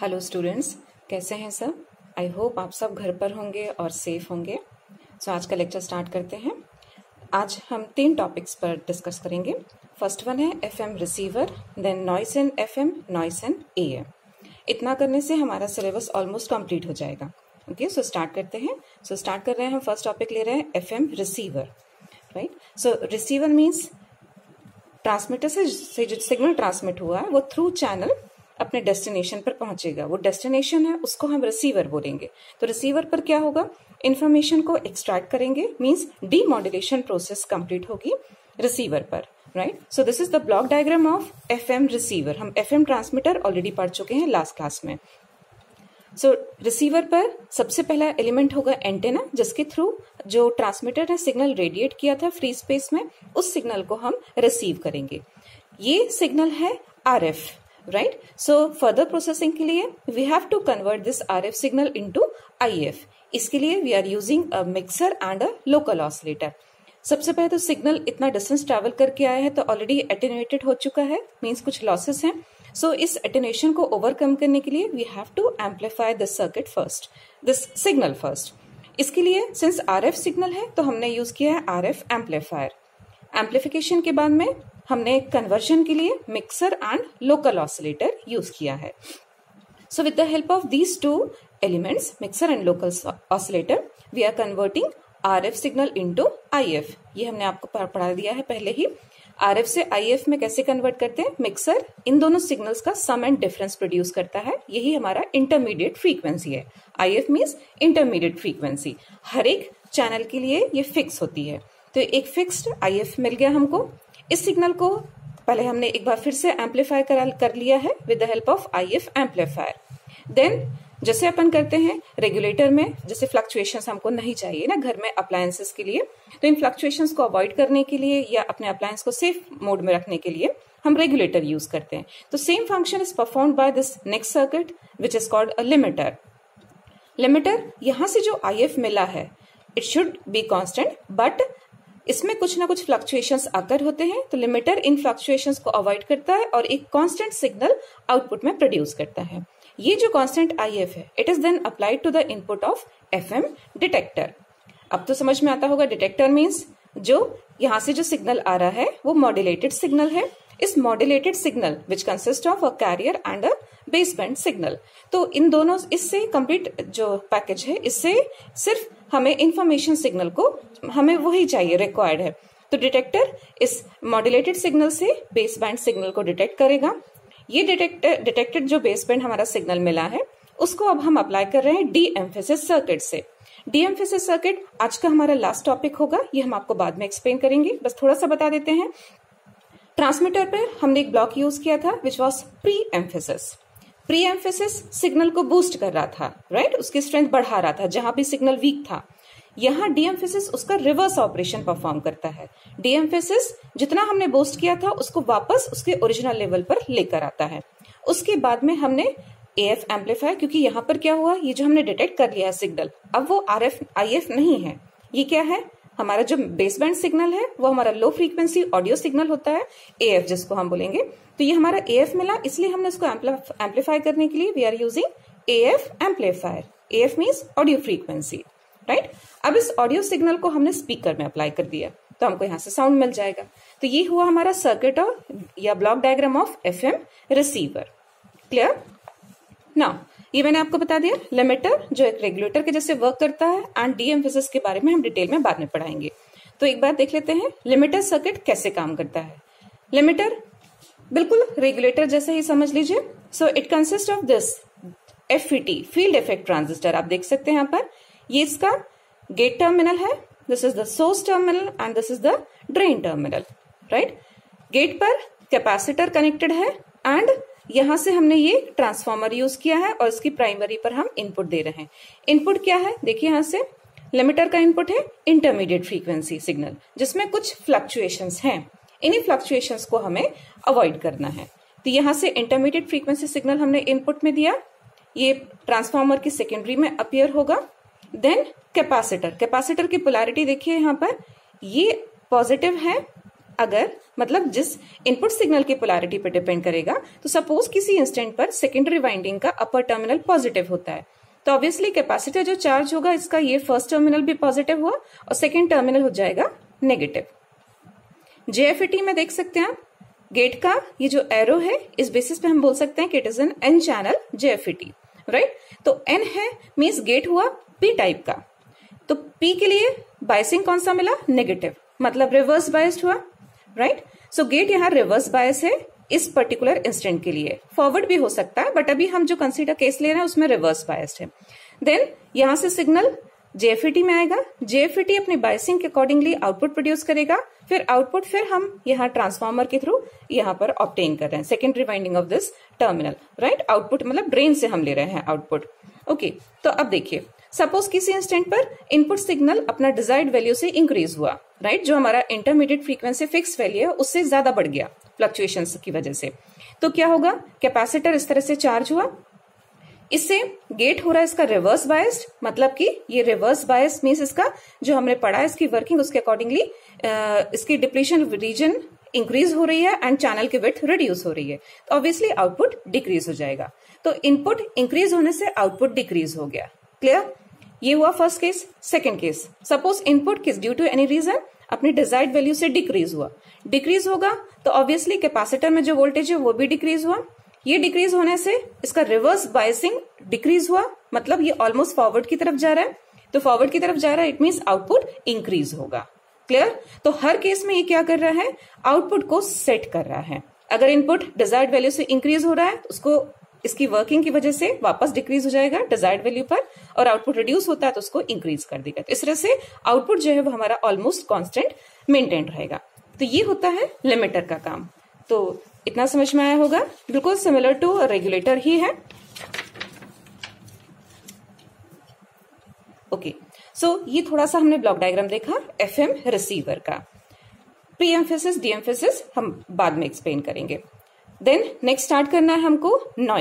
Hello students, कैसे हैं सब। आई होप आप सब घर पर होंगे और सेफ होंगे। आज का लेक्चर स्टार्ट करते हैं। आज हम 3 टॉपिक्स पर डिस्कस करेंगे। फर्स्ट वन है FM receiver, then noise in FM, noise in AM. इतना करने से हमारा सिलेबस ऑलमोस्ट कंप्लीट हो जाएगा। ओके, सो स्टार्ट करते हैं। स्टार्ट कर रहे हैं, हम फर्स्ट टॉपिक ले रहे हैं FM receiver, right. So receiver means transmitter से जो सिग्नल ट्रांसमिट हुआ है वो थ्रू चैनल अपने डेस्टिनेशन पर पहुंचेगा। वो डेस्टिनेशन है, उसको हम रिसीवर बोलेंगे। तो रिसीवर पर क्या होगा, इंफॉर्मेशन को एक्सट्रैक्ट करेंगे, मींस डीमॉड्यूलेशन प्रोसेस कंप्लीट होगी रिसीवर पर, right. So this is the block diagram of FM receiver. हम एफएम ट्रांसमीटर ऑलरेडी पढ़ चुके हैं लास्ट क्लास में। रिसीवर पर सबसे पहला एलिमेंट होगा एंटेना, जिसके थ्रू जो ट्रांसमीटर ने सिग्नल रेडिएट किया था फ्री स्पेस में, उस सिग्नल को हम रिसीव करेंगे। ये सिग्नल है RF, right. So further processing के लिए we have to convert this RF signal into IF. इसके लिए we are using a mixer and a local oscillator. सबसे पहले तो सिग्नल इतना डिस्टेंस ट्रैवल करके आया है तो ऑलरेडी एटेन्यूएटेड हो चुका है, मीन्स कुछ लॉसेस हैं। इस एटेन्यूएशन को ओवरकम करने के लिए we have to amplify this circuit first, this signal first. इसके लिए सिंस आरएफ सिग्नल है तो हमने यूज किया है आरएफ एम्पलीफायर। एम्पलीफिकेशन के बाद में हमने कन्वर्जन के लिए mixer and local oscillator use किया है। So with the help of these 2 elements, mixer and local oscillator, we are converting RF signal into IF. ये हमने आपको पढ़ा दिया है पहले ही। आरएफ से आईएफ में कैसे कन्वर्ट करते हैं, मिक्सर इन दोनों सिग्नल्स का सम एंड डिफरेंस प्रोड्यूस करता है। यही हमारा इंटरमीडिएट फ्रीक्वेंसी है। IF means intermediate frequency. हर एक चैनल के लिए ये फिक्स होती है। तो एक फिक्स्ड आईएफ मिल गया हमको। इस सिग्नल को पहले हमने एक बार फिर से एम्पलीफाई कर लिया है with the help of IF amplifier. Then जैसे अपन करते हैं रेगुलेटर में, जैसे फ्लक्चुएशंस हमको नहीं चाहिए ना घर में अप्लायंसेस के लिए, तो इन फ्लक्चुएशंस को अवॉइड करने के लिए या अपने अप्लायंस को सेफ मोड में रखने के लिए हम रेगुलेटर यूज करते हैं। तो same function is performed by this next circuit which is called a limiter. Limiter, यहां से जो आईएफ मिला है it should be constant, but इसमें कुछ ना कुछ फ्लक्चुएशंस आकर होते हैं। तो लिमिटर इन फ्लक्चुएशंस को अवॉइड करता है और एक कांस्टेंट सिग्नल आउटपुट में प्रोड्यूस करता है। ये जो कांस्टेंट आईएफ है it is then applied to the input of FM detector. अब तो समझ में आता होगा, डिटेक्टर मीन्स जो यहां से जो सिग्नल आ रहा है वो मॉड्यूलेटेड सिग्नल है। इस modulated signal which consist of a carrier and a base band signal. तो इन दोनों, इससे कंप्लीट जो पैकेज है, इससे सिर्फ हमें इंफॉर्मेशन सिग्नल को हमें वही चाहिए, रिक्वायर्ड है। तो डिटेक्टर इस मॉड्यूलेटेड सिग्नल से बेस बैंड सिग्नल को डिटेक्ट करेगा। ये डिटेक्टेड जो बेस बैंड हमारा सिग्नल मिला है उसको अब हम अप्लाई कर रहे हैं डी एम्फेसिस सर्किट से। डी एम्फेसिस सर्किट आज का हमारा लास्ट टॉपिक होगा, ये हम आपको बाद में एक्सप्लेन करेंगे। बस थोड़ा सा बता देते हैं। ट्रांसमीटर पर हमने एक ब्लॉक यूज किया था which was pre emphasis. Pre emphasis signal को बूस्ट कर रहा था, राइट, उसकी स्ट्रेंथ बढ़ा रहा था जहां भी सिग्नल वीक था। यहाँ डी एम्फेसिस उसका रिवर्स ऑपरेशन परफॉर्म करता है। डी एम्फेसिस जितना हमने बूस्ट किया था उसको वापस उसके ओरिजिनल लेवल पर लेकर आता है। उसके बाद में हमने एएफ एम्पलीफायर, क्योंकि यहाँ पर क्या हुआ, ये जो हमने डिटेक्ट कर लिया है सिग्नल, अब वो आरएफ आईएफ नहीं है। ये क्या है, हमारा जो बेस बैंड सिग्नल है वो हमारा लो फ्रीक्वेंसी ऑडियो सिग्नल होता है, एएफ जिसको हम बोलेंगे। तो ये हमारा एएफ मिला, इसलिए हमने उसको एम्पलीफाई करने के लिए we are using AF amplifier. AF means audio frequency, right. अब इस ऑडियो सिग्नल को हमने स्पीकर में अप्लाई कर दिया तो हमको यहाँ से साउंड मिल जाएगा। तो ये हुआ हमारा सर्किट या block diagram of FM receiver. Clear? Now ये मैंने आपको बता दिया लिमिटर जो एक रेगुलेटर के जैसे वर्क करता है, एंड डी एम्फेसिस के बारे में हम डिटेल में बाद में पढ़ाएंगे। तो एक बार देख लेते हैं लिमिटर सर्किट कैसे काम करता है। लिमिटर बिल्कुल रेगुलेटर जैसे ही समझ लीजिए। So it consist of this FET, field effect transistor. आप देख सकते हैं यहाँ पर, ये इसका गेट टर्मिनल है, this is the source terminal and this is the drain terminal, right. Gate पर कैपेसिटर कनेक्टेड है एंड यहां से हमने ये ट्रांसफॉर्मर यूज किया है और इसकी प्राइमरी पर हम इनपुट दे रहे हैं। इनपुट क्या है, देखिए यहां से लिमिटर का इनपुट है इंटरमीडिएट फ्रीक्वेंसी सिग्नल, जिसमें कुछ फ्लक्चुएशंस हैं। इन्हीं फ्लक्चुएशंस को हमें अवॉइड करना है। तो यहां से इंटरमीडिएट फ्रीक्वेंसी सिग्नल हमने इनपुट में दिया, ये ट्रांसफॉर्मर की सेकेंडरी में अपीयर होगा। देन कैपेसिटर, कैपेसिटर की पोलैरिटी देखिए यहाँ पर, ये पॉजिटिव है अगर मतलब जिस इनपुट सिग्नल की पोलैरिटी पे डिपेंड करेगा, तो सपोज किसी इंस्टेंट पर सेकेंडरी वाइंडिंग का अपर टर्मिनल पॉजिटिव होता है, तो ऑब्वियसली कैपेसिटर जो चार्ज होगा इसका ये फर्स्ट टर्मिनल भी पॉजिटिव हुआ और सेकेंड टर्मिनल हो जाएगा नेगेटिव। जेएफईटी में देख सकते हैं आप, गेट का ये जो एरो है इस बेसिस पे हम बोल सकते हैं कि it is N N channel JFET, right. तो एन है मींस गेट हुआ पी टाइप का, तो पी के लिए बायसिंग कौन सा मिला, नेगेटिव, मतलब रिवर्स बायस्ड हुआ, राइट। सो गेट यहाँ रिवर्स बायस है इस पर्टिकुलर इंस्टेंट के लिए, फॉरवर्ड भी हो सकता है बट अभी हम जो कंसीडर केस ले रहे हैं उसमें रिवर्स बायस्ड है। देन यहां से सिग्नल जेएफईटी में आएगा, जेएफईटी अपनी बायसिंग के अकॉर्डिंगली आउटपुट प्रोड्यूस करेगा, फिर आउटपुट फिर हम यहाँ ट्रांसफार्मर के थ्रू यहाँ पर ऑब्टेन कर रहे हैं secondary winding of this terminal, right. Output मतलब ड्रेन से हम ले रहे हैं आउटपुट, ओके। तो अब देखिए सपोज किसी इंस्टेंट पर इनपुट सिग्नल अपना डिजायर्ड वैल्यू से इंक्रीज हुआ, राइट, जो हमारा इंटरमीडिएट फ्रीक्वेंसी फिक्स वैल्यू है उससे ज्यादा बढ़ गया फ्लक्चुएशंस की वजह से, तो क्या होगा, कैपेसिटर इस तरह से चार्ज हुआ, इससे गेट हो रहा है इसका रिवर्स बायस्ड, मतलब कि ये रिवर्स बायस मींस इसका जो हमने पढ़ा है इसकी वर्किंग उसके अकॉर्डिंगली इसकी डिप्लीशन रीजन इंक्रीज हो रही है एंड चैनल की विड्थ रिड्यूस हो रही है, तो ऑब्वियसली आउटपुट डिक्रीज हो जाएगा। तो इनपुट इंक्रीज होने से आउटपुट डिक्रीज हो गया, क्लियर। ये हुआ first case. Second case, suppose input किस ड्यू टू एनी रीजन अपनी डिजायर्ड वैल्यू से डिक्रीज हुआ, डिक्रीज होगा तो ऑब्वियसली कैपेसिटर में जो वोल्टेज है वो भी डिक्रीज हुआ, ये डिक्रीज होने से इसका रिवर्स बायसिंग डिक्रीज हुआ, मतलब ये ऑलमोस्ट फॉरवर्ड की तरफ जा रहा है, तो फॉरवर्ड की तरफ जा रहा है इट मींस आउटपुट इंक्रीज होगा, क्लियर। तो हर केस में ये क्या कर रहा है, आउटपुट को सेट कर रहा है। अगर इनपुट डिजायर्ड वैल्यू से इंक्रीज हो रहा है उसको इसकी वर्किंग की वजह से वापस डिक्रीज हो जाएगा डिजायर्ड वैल्यू पर, और आउटपुट रिड्यूस होता है तो उसको इंक्रीज कर देगा, तो इस तरह से आउटपुट जो है वो हमारा ऑलमोस्ट कांस्टेंट मेंटेन रहेगा। तो ये होता है लिमिटर का काम। तो इतना समझ में आया होगा, बिल्कुल सिमिलर टू रेगुलेटर ही है, ओके। सो ये थोड़ा सा हमने ब्लॉक डायग्राम देखा एफएम रिसीवर का, प्री एम्फेसिस डी एम्फेसिस हम बाद में एक्सप्लेन करेंगे। देन नेक्स्ट स्टार्ट करना है हमको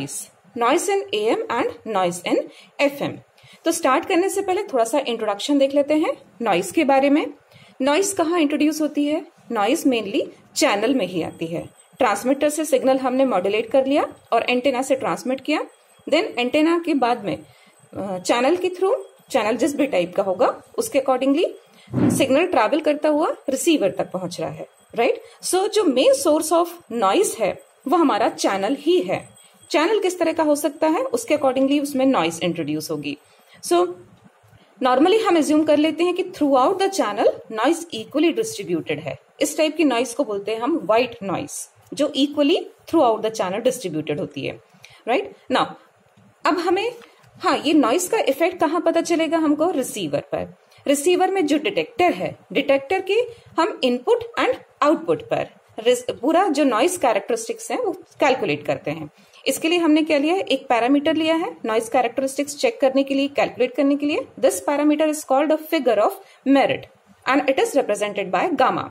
noise in AM and noise in FM. तो स्टार्ट करने से पहले थोड़ा सा इंट्रोडक्शन देख लेते हैं नॉइस के बारे में। नॉइस कहाँ इंट्रोड्यूस होती है, नॉइस मेनली चैनल में ही आती है। ट्रांसमीटर से सिग्नल हमने मॉड्यूलेट कर लिया और एंटेना से ट्रांसमिट किया, देन एंटेना के बाद में चैनल के थ्रू, चैनल जिस भी टाइप का होगा उसके अकॉर्डिंगली सिग्नल ट्रैवल करता हुआ रिसीवर तक पहुंच रहा है, राइट। सो जो मेन सोर्स ऑफ नॉइस है वो हमारा चैनल ही है। चैनल किस तरह का हो सकता है उसके अकॉर्डिंगली उसमें नॉइस इंट्रोड्यूस होगी। सो नॉर्मली हम एज्यूम कर लेते हैं कि throughout the channel noise equally distributed है। इस टाइप की नॉइस को बोलते हैं हम व्हाइट नॉइस, जो equally throughout the channel distributed होती है, राइट। नाउ अब हमें ये नॉइस का इफेक्ट कहाँ पता चलेगा हमको, रिसीवर पर। रिसीवर में जो डिटेक्टर है, डिटेक्टर के हम इनपुट एंड आउटपुट पर पूरा जो नॉइस कैरेक्टरिस्टिक्स है वो कैलकुलेट करते हैं। इसके लिए हमने क्या लिया है, एक पैरामीटर लिया है नॉइस कैरेक्टरिस्टिक्स चेक करने के लिए, कैलकुलेट करने के लिए। This parameter is called a figure of merit and it is represented by gamma,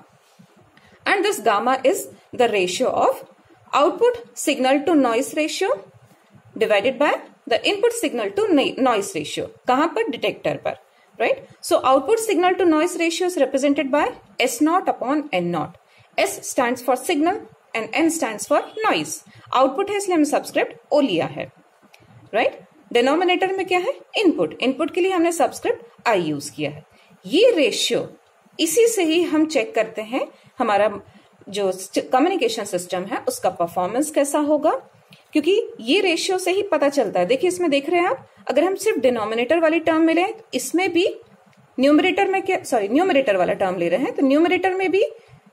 and this gamma is the ratio of output signal to noise ratio divided by the input signal to noise ratio. कहां पर, detector पर, right. So output signal to noise ratio is represented by S0 upon N0। S stands for signal and N stands for noise। Output है इसलिए हमने subscript O लिया है, right. Denominator में क्या है, इनपुट, इनपुट के लिए हमने सबस्क्रिप्ट I यूज किया है। ये रेशियो, इसी से ही हम चेक करते हैं हमारा जो कम्युनिकेशन सिस्टम है उसका परफॉर्मेंस कैसा होगा, क्योंकि ये रेशियो से ही पता चलता है। देखिए इसमें देख रहे हैं आप, अगर हम सिर्फ डिनोमिनेटर वाली टर्म में लें, इसमें भी न्यूमरेटर में क्या, सॉरी न्यूमरेटर वाला टर्म ले रहे हैं, तो न्यूमरेटर में भी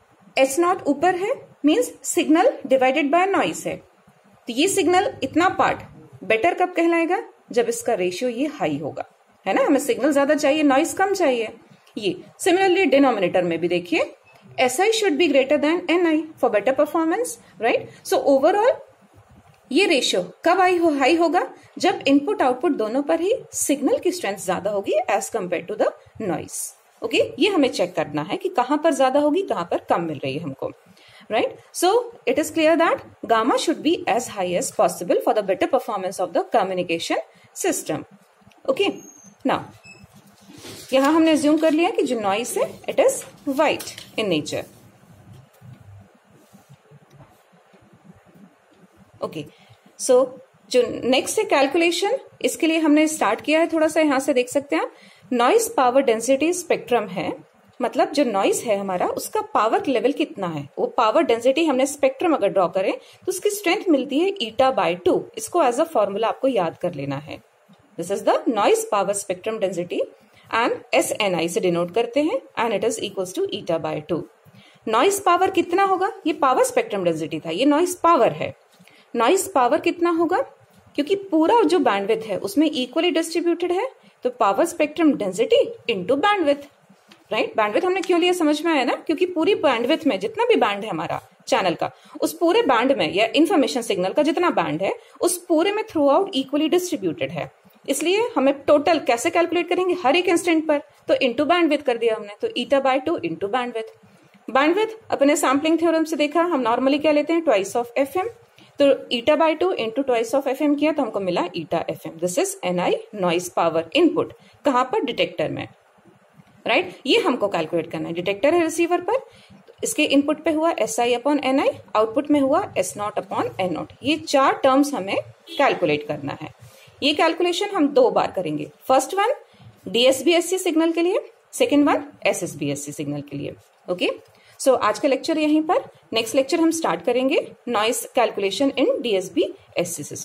S0 ऊपर है means signal divided by noise है। तो ये सिग्नल इतना पार्ट बेटर कब कहलाएगा, जब इसका रेशियो ये हाई होगा, है ना। हमें सिग्नल ज्यादा चाहिए, नॉइस कम चाहिए। ये सिमिलरली डिनोमिनेटर में भी देखिए SI should be greater than NI for better performance, right. So overall ये रेशियो कब हाई होगा, जब इनपुट आउटपुट दोनों पर ही सिग्नल की स्ट्रेंथ ज्यादा होगी as compare to the noise, okay. ये हमें चेक करना है कि कहां पर ज्यादा होगी, कहां पर कम मिल रही है हमको, right. So it is clear that gamma should be as high as possible for the better performance of the communication system, okay. Now यहां हमने अज्यूम कर लिया कि जो नॉइस है it is white in nature, okay, so जो next है calculation, इसके लिए हमने स्टार्ट किया है, थोड़ा सा यहां से देख सकते हैं आप, नॉइस पावर डेंसिटी स्पेक्ट्रम है, मतलब जो नॉइस है हमारा उसका पावर लेवल कितना है, वो पावर डेंसिटी हमने स्पेक्ट्रम अगर ड्रॉ करें तो उसकी स्ट्रेंथ मिलती है ईटा/2। इसको एज अ फॉर्मूला आपको याद कर लेना है। This is the noise power spectrum density and SNI से डिनोट करते हैं and it is equals to eta. Noise power कितना होगा, ये पावर स्पेक्ट्रम डेंसिटी था, ये नॉइस पावर है। नॉइस पावर कितना होगा, क्योंकि पूरा जो बैंडविड्थ है उसमें इक्वली डिस्ट्रीब्यूटेड है, तो power spectrum density into bandwidth, right. Bandwidth हमने क्यों लिया समझ में आया ना, क्योंकि पूरी बैंडविड्थ में जितना भी बैंड है हमारा चैनल का, उस पूरे बैंड में या इंफॉर्मेशन सिग्नल का जितना बैंड है उस पूरे में थ्रू आउट इक्वली डिस्ट्रीब्यूटेड है। इसलिए हमें टोटल कैसे कैलकुलेट करेंगे, हर एक इंस्टेंट पर, तो इंटू बैंडविड्थ कर दिया हमने, तो ईटा/2 इंटू बैंडविड्थ। बैंडविड्थ अपने सैम्पलिंग थ्योरम से देखा, हम नॉर्मली क्या लेते हैं, ट्वाइस ऑफ FM, तो ईटा/2 इंटू ट्वाइस ऑफ FM किया तो हमको मिला ईटा/FM। This is NI noise power input, कहां पर, डिटेक्टर में, राइट। ये हमको कैलकुलेट करना है, डिटेक्टर है रिसीवर पर, इसके इनपुट पे हुआ SI/NI, आउटपुट में हुआ S0/N0। ये 4 टर्म्स हमें कैलकुलेट करना है। ये कैलकुलेशन हम 2 बार करेंगे, फर्स्ट वन DSBSC सिग्नल के लिए, सेकेंड वन SSBSC सिग्नल के लिए। ओके, सो आज का लेक्चर यहीं पर, नेक्स्ट लेक्चर हम स्टार्ट करेंगे noise calculation in DSBSC system.